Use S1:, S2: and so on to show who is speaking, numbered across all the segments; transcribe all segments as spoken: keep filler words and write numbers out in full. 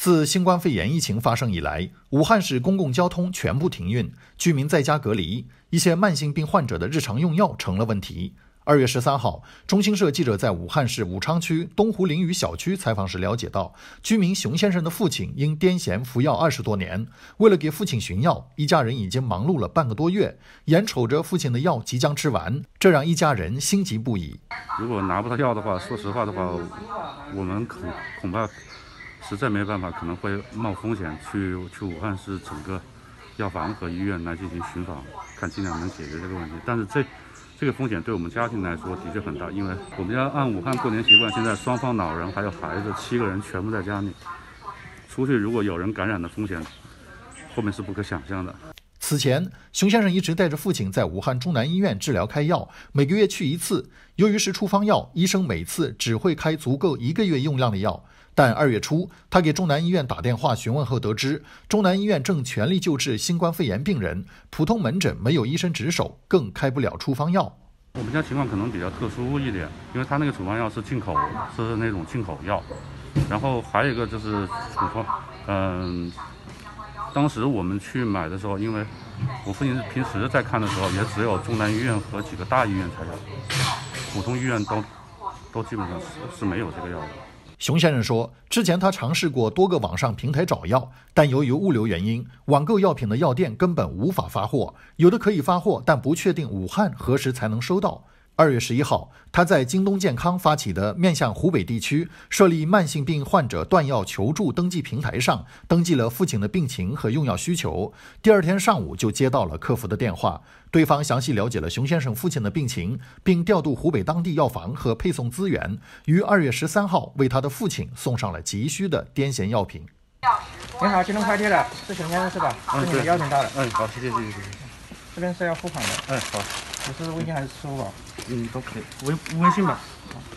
S1: 自新冠肺炎疫情发生以来，武汉市公共交通全部停运，居民在家隔离，一些慢性病患者的日常用药成了问题。二月十三号，中新社记者在武汉市武昌区东湖林屿小区采访时了解到，居民熊先生的父亲因癫痫服药二十多年，为了给父亲寻药，一家人已经忙碌了半个多月，眼瞅着父亲的药即将吃完，这让一家人心急不已。
S2: 如果拿不到药的话，说实话的话，我们恐恐怕实在没办法，可能会冒风险去去武汉市整个药房和医院来进行寻访，看尽量能解决这个问题。但是这这个风险对我们家庭来说的确很大，因为我们家按武汉过年习惯，现在双方老人还有孩子七个人全部在家里，出去如果有人感染的风险，后面是不可想象的。
S1: 此前，熊先生一直带着父亲在武汉中南医院治疗开药，每个月去一次。由于是处方药，医生每次只会开足够一个月用量的药。但二月初，他给中南医院打电话询问后得知，中南医院正全力救治新冠肺炎病人，普通门诊没有医生值守，更开不了处方药。
S2: 我们家情况可能比较特殊一点，因为他那个处方药是进口，是那种进口药。然后还有一个就是处方，嗯，当时我们去买的时候，因为我父亲平时在看的时候，也只有中南医院和几个大医院才有，普通医院都都基本上是是没有这个药的。
S1: 熊先生说，之前他尝试过多个网上平台找药，但由于物流原因，网购药品的药店根本无法发货，有的可以发货，但不确定武汉何时才能收到。二月十一号，他在京东健康发起的面向湖北地区设立慢性病患者断药求助登记平台上，登记了父亲的病情和用药需求。第二天上午就接到了客服的电话，对方详细了解了熊先生父亲的病情，并调度湖北当地药房和配送资源，于二月十三号为他的父亲送上了急需的癫痫药品。
S3: 你好，京东快递的，是熊先生是吧？
S2: 嗯，
S3: 是你的药品到了。
S2: 嗯，好，谢谢谢谢谢谢。
S3: 这边是要付款的。
S2: 嗯，好。
S3: 你是微信还是支付宝？
S2: 嗯，都可以，微微信吧。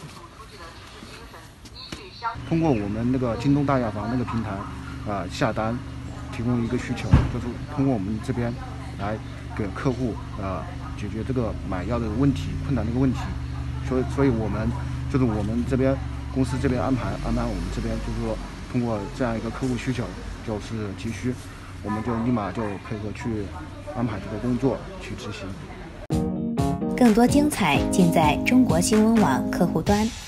S4: 通过我们那个京东大药房那个平台，啊、呃、下单，提供一个需求，就是通过我们这边来给客户啊、呃、解决这个买药的问题、困难的一个问题。所以，所以我们就是我们这边公司这边安排安排我们这边就是说，通过这样一个客户需求，就是急需，我们就立马就配合去安排这个工作去执行。
S5: 更多精彩尽在中国新闻网客户端。